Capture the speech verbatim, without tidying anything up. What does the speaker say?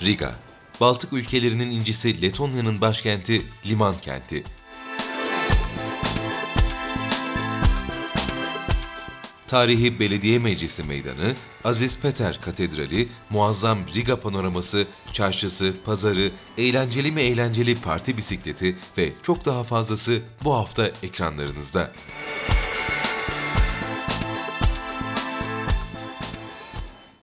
Riga, Baltık ülkelerinin incisi Letonya'nın başkenti, liman kenti. Tarihi Belediye Meclisi Meydanı, Aziz Peter Katedrali, muazzam Riga panoraması, çarşısı, pazarı, eğlenceli mi eğlenceli parti bisikleti ve çok daha fazlası bu hafta ekranlarınızda.